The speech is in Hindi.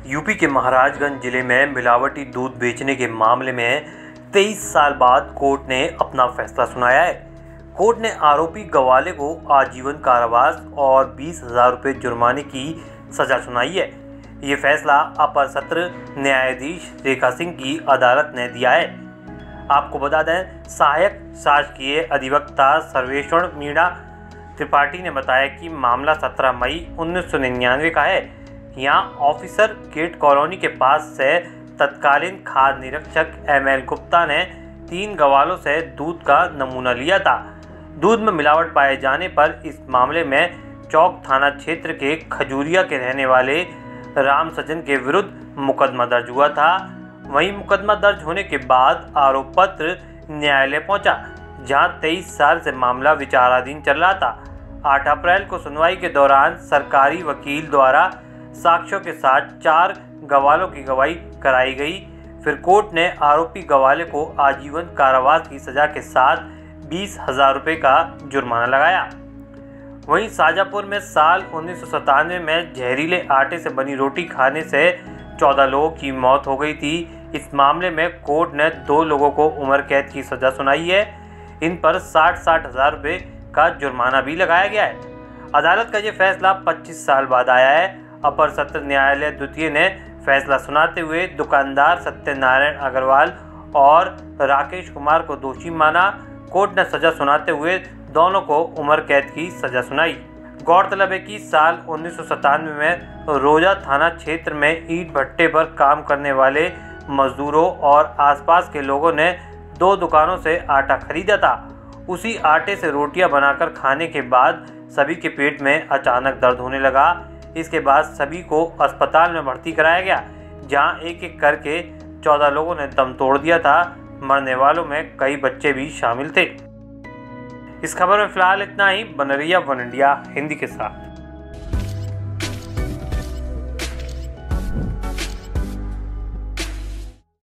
यूपी के महाराजगंज जिले में मिलावटी दूध बेचने के मामले में 23 साल बाद कोर्ट ने अपना फैसला सुनाया है। कोर्ट ने आरोपी गवाले को आजीवन कारावास और 20,000 रुपये जुर्माने की सजा सुनाई है। ये फैसला अपर सत्र न्यायाधीश रेखा सिंह की अदालत ने दिया है। आपको बता दें, सहायक शासकीय अधिवक्ता सर्वेश्वर मीणा त्रिपाठी ने बताया कि मामला 17 मई 1999 का है। यहाँ ऑफिसर गेट कॉलोनी के पास से तत्कालीन खाद्य निरीक्षक ML गुप्ता ने 3 गवालों से दूध का नमूना लिया था। दूध में मिलावट पाए जाने पर इस मामले में चौक थाना क्षेत्र के खजूरिया के रहने वाले राम सज्जन के विरुद्ध मुकदमा दर्ज हुआ था। वहीं मुकदमा दर्ज होने के बाद आरोप पत्र न्यायालय पहुंचा, जहां 23 साल से मामला विचाराधीन चल रहा था। 8 अप्रैल को सुनवाई के दौरान सरकारी वकील द्वारा साक्ष्यों के साथ 4 गवालों की गवाही कराई गई। फिर कोर्ट ने आरोपी गवाले को आजीवन कारावास की सजा के साथ 20,000 रुपये का जुर्माना लगाया। वहीं शाजापुर में साल 1997 में जहरीले आटे से बनी रोटी खाने से 14 लोगों की मौत हो गई थी। इस मामले में कोर्ट ने 2 लोगों को उम्र कैद की सजा सुनाई है। इन पर 60-60 हज़ार रुपये का जुर्माना भी लगाया गया है। अदालत का ये फैसला 25 साल बाद आया है। अपर सत्र न्यायालय द्वितीय ने फैसला सुनाते हुए दुकानदार सत्यनारायण अग्रवाल और राकेश कुमार को दोषी माना। कोर्ट ने सजा सुनाते हुए दोनों को उम्र कैद की सजा सुनाई। गौरतलब है कि साल 1997 में रोजा थाना क्षेत्र में ईंट भट्टे पर काम करने वाले मजदूरों और आसपास के लोगों ने 2 दुकानों से आटा खरीदा था। उसी आटे से रोटियां बनाकर खाने के बाद सभी के पेट में अचानक दर्द होने लगा। इसके बाद सभी को अस्पताल में भर्ती कराया गया, जहां एक एक करके 14 लोगों ने दम तोड़ दिया था। मरने वालों में कई बच्चे भी शामिल थे। इस खबर में फिलहाल इतना ही। बने रहिए वन इंडिया हिंदी के साथ।